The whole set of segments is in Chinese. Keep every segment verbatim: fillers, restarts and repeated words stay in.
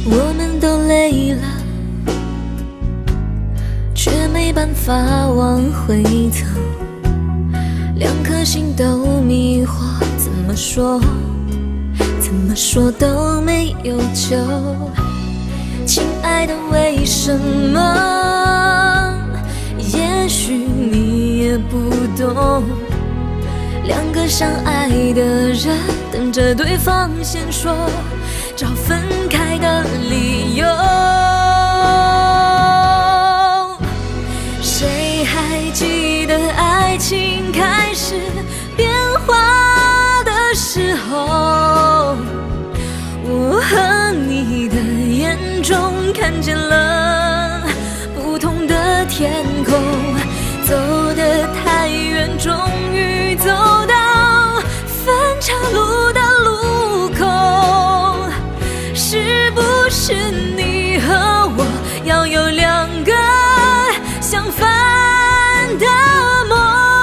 我们都累了，却没办法往回走。两颗心都迷惑，怎么说，怎么说都没有救。亲爱的，为什么？也许你也不懂。两个相爱的人，等着对方先说，找分开的理由。谁还记得爱情开始变化的时候，我和你的眼中看见了不同的天空。走得太远，终于走到分岔路的路口。是不是你和我要有两个相反的梦？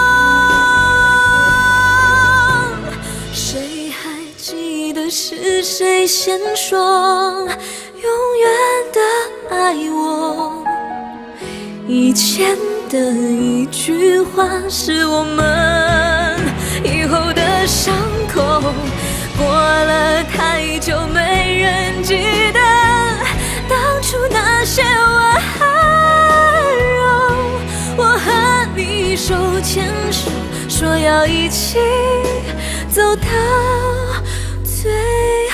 谁还记得是谁先说永远的爱我？以前的一句话是我们以后的伤口。过了太久，没人记得当初那些温柔。我和你手牵手，说要一起走到最后。